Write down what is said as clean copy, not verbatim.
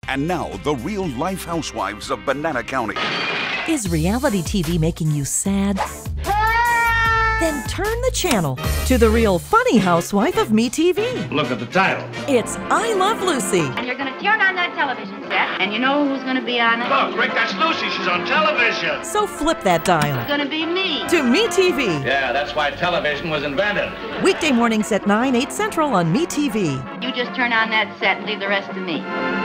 And now, the real-life housewives of Banana County. Is reality TV making you sad? Then turn the channel to the real funny housewife of MeTV. Look at the title. It's I Love Lucy. And you're going to turn on that television set, and you know who's going to be on it? Look, Rick, that's Lucy. She's on television. So flip that dial It's going to be me. to MeTV. Yeah, that's why television was invented. Weekday mornings at 9, 8 Central on MeTV. You just turn on that set and leave the rest to me.